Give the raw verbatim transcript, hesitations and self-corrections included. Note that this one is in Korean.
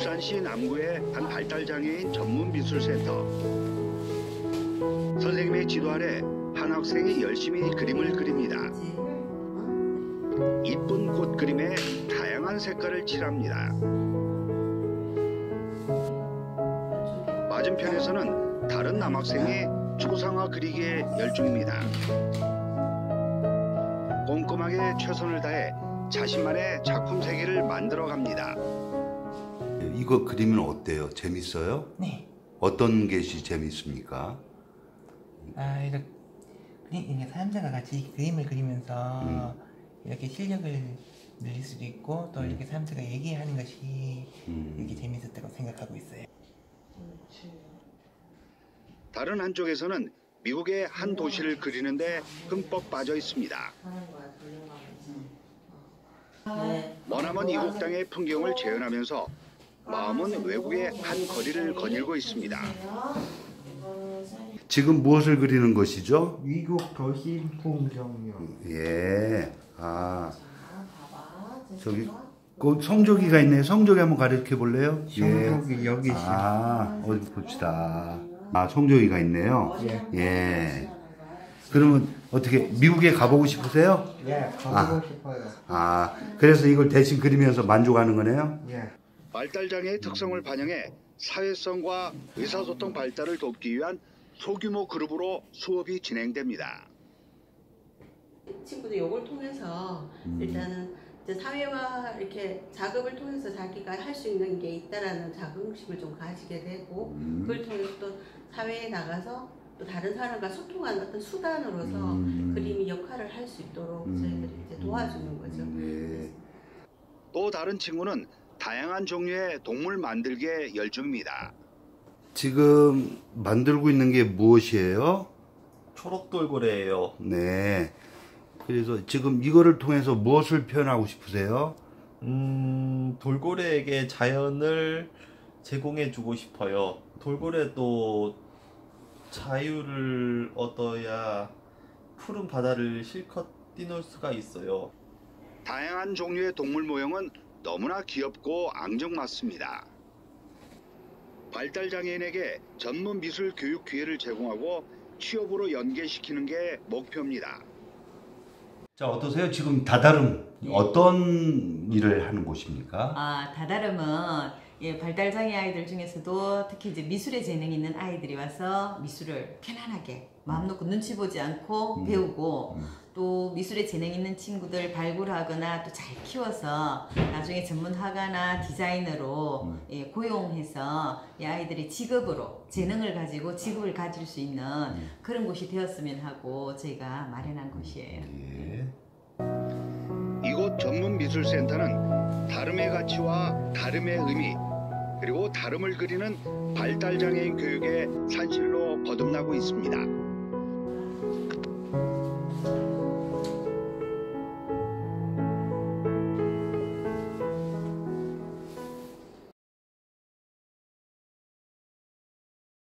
울산시 남구의 한 발달장애인 전문미술센터. 선생님의 지도 아래 한 학생이 열심히 그림을 그립니다. 이쁜 꽃 그림에 다양한 색깔을 칠합니다. 맞은편에서는 다른 남학생이 초상화 그리기에 열중입니다. 꼼꼼하게 최선을 다해 자신만의 작품 세계를 만들어갑니다. 이거 그리면 어때요? 재밌어요? 네. 어떤 것이 재밌습니까? 아, 이렇게 이게 사람들과 같이 그림을 그리면서 음. 이렇게 실력을 늘릴 수도 있고 또 음. 이렇게 사람들과 얘기하는 것이 음. 이렇게 재밌었다고 생각하고 있어요. 다른 한쪽에서는 미국의 한 도시를 그리는데 흠뻑 빠져 있습니다. 머나먼 이국 땅의 풍경을 재현하면서 마음은 외국의 한 거리를 거닐고 있습니다. 지금 무엇을 그리는 것이죠? 미국 도시 풍경이요. 예. 아. 저기 그 성조기가 있네요. 성조기 한번 가르쳐 볼래요? 성조기 예. 여기 있어요. 아, 어디 봅시다. 아, 성조기가 있네요. 예. 예. 그러면 어떻게 미국에 가보고 싶으세요? 예, 가보고 아. 싶어요. 아, 그래서 이걸 대신 그리면서 만족하는 거네요? 예. 발달장애의 특성을 반영해 사회성과 의사소통 발달을 돕기 위한 소규모 그룹으로 수업이 진행됩니다. 친구들 이걸 통해서 음. 일단은 이제 사회와 이렇게 작업을 통해서 자기가 할 수 있는 게 있다라는 자긍심을 좀 가지게 되고 음. 그걸 통해서 또 사회에 나가서 또 다른 사람과 소통하는 어떤 수단으로서 음. 그림이 역할을 할 수 있도록 음. 저희들이 이제 도와주는 거죠. 네. 또 다른 친구는 다양한 종류의 동물 만들기에 열중입니다. 지금 만들고 있는 게 무엇이에요? 초록돌고래예요. 네. 그래서 지금 이거를 통해서 무엇을 표현하고 싶으세요? 음, 돌고래에게 자연을 제공해 주고 싶어요. 돌고래도 자유를 얻어야 푸른 바다를 실컷 뛰놀 수가 있어요. 다양한 종류의 동물 모형은 너무나 귀엽고 앙증맞습니다. 발달장애인에게 전문 미술 교육 기회를 제공하고 취업으로 연계시키는 게 목표입니다. 자, 어떠세요? 지금 다다름 예. 어떤 일을 하는 곳입니까? 아, 다다름은 예, 발달장애 아이들 중에서도 특히 이제 미술에 재능 있는 아이들이 와서 미술을 편안하게 마음 놓고 눈치 보지 않고 음. 배우고 음. 또 미술에 재능 있는 친구들 발굴하거나 또 잘 키워서 나중에 전문 화가나 디자이너로 음. 예, 고용해서 이 아이들이 직업으로 재능을 가지고 직업을 가질 수 있는 음. 그런 곳이 되었으면 하고 저희가 마련한 곳이에요. 예. 이곳 전문미술센터는 다름의 가치와 다름의 의미 그리고 다름을 그리는 발달장애인 교육의 산실로 거듭나고 있습니다.